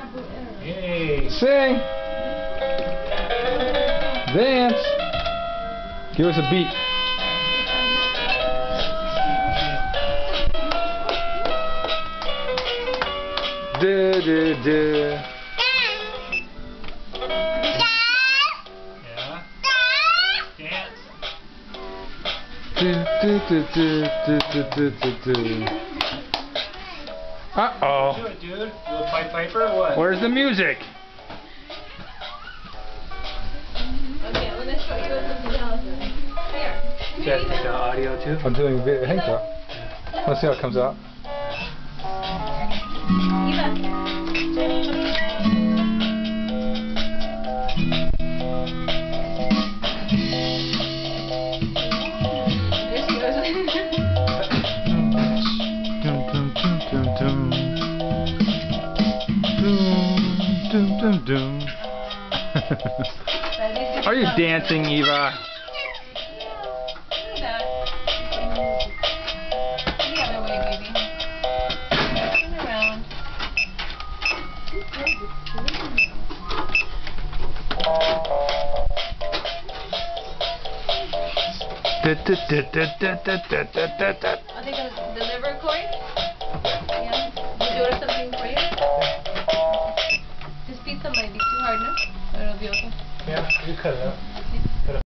Yay. Sing. Dance. Give us a beat. Da, da, da. Yeah. Dance. Do, do, do, do, do, do, do, do. Uh-oh. Do it, dude. You a Pied Piper or what? Where's the music? Okay, I'm gonna show you something else. Here. You guys take the audio too? I'm doing a bit of Hank Top. Let's see how it comes out. There she goes. Dum, dum, dum, dum, dum. Dum, dum, dum, dum. Are you dancing, Eva? Look at that. The other way, baby. Turn around. Da, da, da, da, da, da, da, da, da. I think the liver cord. Yeah. You do something for you? Just beat somebody. Be too hard, no? Or it'll be okay. Yeah, you cut it up.